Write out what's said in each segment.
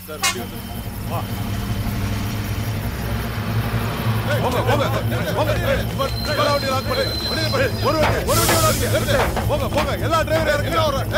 எல்லா டிரைவரும்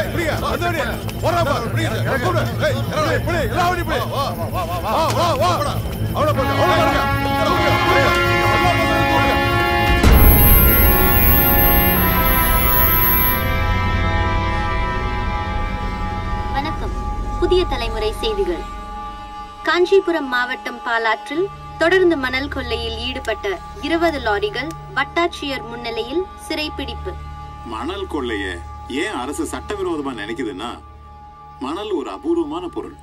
வணக்கம். புதிய தலைமுறை செய்திகள். காஞ்சிபுரம் மாவட்டம் பாலாற்றில் தொடர்ந்து மணல் கொள்ளையில் ஈடுபட்ட 20 லாரிகள் வட்டாட்சியர் முன்னிலையில் சிறைப்பிடிப்பு. மணல் கொள்ளைய ஏன் அரசு சட்டவிரோதமா நினைக்குதுன்னா, மணல் ஒரு அபூர்வமான பொருள்.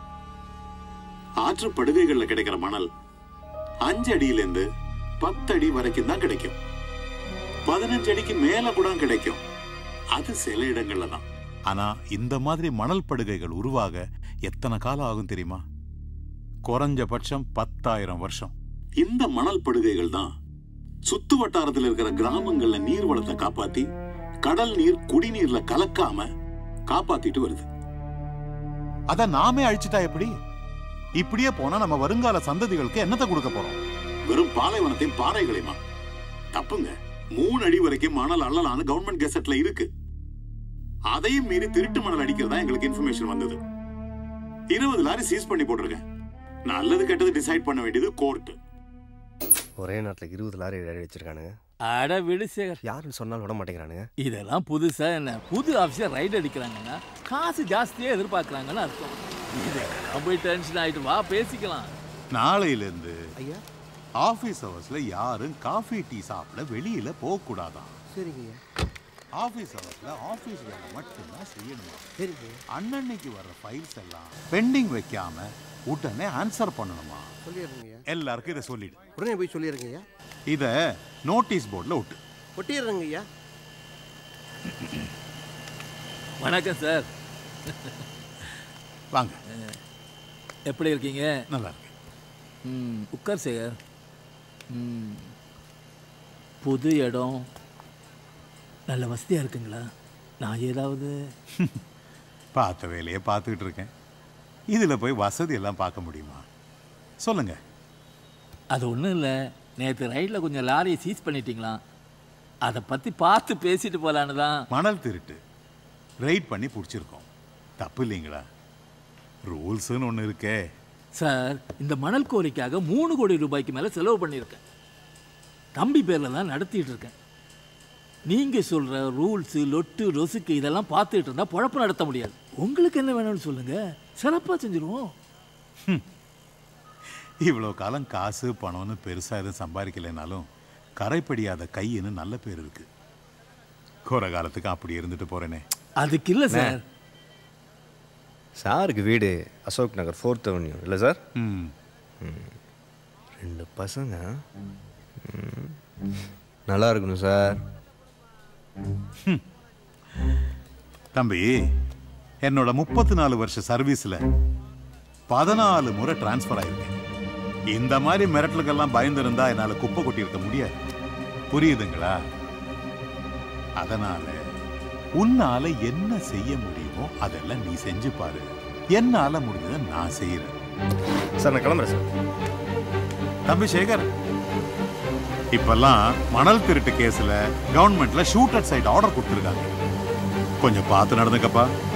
ஆற்று படுகைகள்ல கிடைக்கிற மணல் 5 அடியிலிருந்து 10 அடி வரைக்கும் தான் கிடைக்கும். 15 அடிக்கு மேல கூட கிடைக்கும். அது சில இடங்கள்ல தான். ஆனா இந்த மாதிரி மணல் படுகைகள் உருவாக எத்தனை காலம் ஆகும் தெரியுமா? குறைஞ்சபட்சம் 10,000 வருஷம். இந்த மணல் படுகைகள் தான் சுத்து வட்டாரத்தில் இருக்கிற கிராமங்கள்ல நீர் வளத்தை காப்பாத்தி கடல் நீர் குடிநீர்ல கலக்காம காப்பாத்திட்டு வருது. அத நாமே அழிச்சிட்டா எப்படி? இப்படியே போனா நம்ம வருங்கால சந்ததிகளுக்கு என்னத்தை கொடுக்க போறோம்? வெறும் பாலைவனத்தையும் பாறைகளையுமா? தப்புங்க. 3 அடி வரைக்கும் மணல் அள்ளலான்னு கவர்மெண்ட் கெசட்ல இருக்கு. அதையும் மீறி திருட்டு மணல் அடிக்கிறதா எங்களுக்கு இன்ஃபர்மேஷன் வந்தது. 20 லாரி சீஸ் பண்ணி போட்டிருக்கேன். நல்லது கெட்டது டிசைட் பண்ண வேண்டியது கோர்ட். ஒரே நேரத்தில் 20 லாரி வச்சிருக்கானுங்க. அட விடு சேகர், யாருன்னு சொன்னாலும் விட மாட்டேங்கிறானுங்க. இதெல்லாம் புதுசா என்ன? புது ஆஃபீஸர் ரைட் அடிக்கிறாங்கன்னா காசு ஜாஸ்தியாக எதிர்பார்க்குறாங்கன்னு அர்த்தம். இதெல்லாம் போய் டென்ஷன் ஆகிட்டு வா பேசிக்கலாம். நாளையிலேருந்து ஆஃபீஸ் ஹவர்ஸ்ல யாரும் காஃபி டீ சாப்பிட வெளியில போகக்கூடாதான். சரிங்க. ஆஃபீஸ் ஹவர்ஸ்ல ஆஃபீஸ் வேலை மட்டும்தான் செய்யணும். சரிங்க. அன்னன்னைக்கு வர்ற ஃபைல்ஸ் எல்லாம் பெண்டிங் வைக்காம உடனே ஆன்சர் பண்ணணுமா? சொல்லிடுறேங்க. எல்லாருக்கும் இதை சொல்லிடு. உடனே போய் சொல்லிடுறேங்க. இத நோட்டீஸ் போர்டில் விட்டு ஒட்டிடுறேங்க ஐயா. வணக்கம் சார். வாங்க. எப்படி இருக்கீங்க? நல்லா இருக்கு. உட்கார் சேகர். புது இடம் நல்ல வசதியாக இருக்குங்களா? நான் ஏதாவது பார்த்த வேலையை பார்த்துக்கிட்டு இருக்கேன். இதில் போய் வசதி எல்லாம் பார்க்க முடியுமா? சொல்லுங்க. அது ஒன்றும் இல்லை, நேற்று ரைட்டில் கொஞ்சம் லாரியை சீஸ் பண்ணிட்டீங்களா, அதை பற்றி பார்த்து பேசிட்டு போகலான்னு தான். மணல் திருட்டு ரைட் பண்ணி பிடிச்சிருக்கோம். தப்பு இல்லைங்களா? ரூல்ஸுன்னு ஒன்று இருக்கே சார். இந்த மணல் கோரிக்காக 3 கோடி ரூபாய்க்கு மேலே செலவு பண்ணியிருக்கேன். தம்பி பேரில் தான் நடத்திட்டு இருக்கேன். நீங்கள் சொல்கிற ரூல்ஸு லொட்டு ரொசுக்கு இதெல்லாம் பார்த்துட்டு இருந்தால் பொழப்பு நடத்த முடியாது. உங்களுக்கு என்ன வேணும்னு சொல்லுங்கள், சிறப்பாக செஞ்சுருவோம். இவ்வளோ காலம் காசு பணம்னு பெருசாக எதுவும் சம்பாதிக்கலைனாலும் கரைப்படியாத கையின்னு நல்ல பேர் இருக்கு. கோர காலத்துக்கு அப்படி இருந்துட்டு போகிறேனே. அதுக்கு இல்லை சார். சாருக்கு வீடு அசோக் நகர் 4th அவென்யூ இல்லை சார்? 2 பசங்க நல்லா இருக்கணும் சார். தம்பி, என்னோட 34 வருஷ சர்வீஸ்ல 14 முறை டிரான்ஸ்பர் ஆயிருக்கேன். இந்த மாதிரி மிரட்டலுக்கெல்லாம் பயந்துருந்தா என்னால குப்பை கொட்டி இருக்க முடியாது. புரியுதுங்களா? அதனால உன்னால என்ன செய்ய முடியுமோ அதெல்லாம் நீ செஞ்சு பாரு. என்னால முடிஞ்சதை நான் செய்யறேன். சார் நான் கிளம்புறேன் சார். தம்பி சேகர், இப்பெல்லாம் மணல் திருட்டு கேஸ்ல கவர்மெண்ட்ல ஷூட் அட் சைட் ஆர்டர் கொடுத்துருக்காங்க. கொஞ்சம் பார்த்து நடந்துக்கப்பா.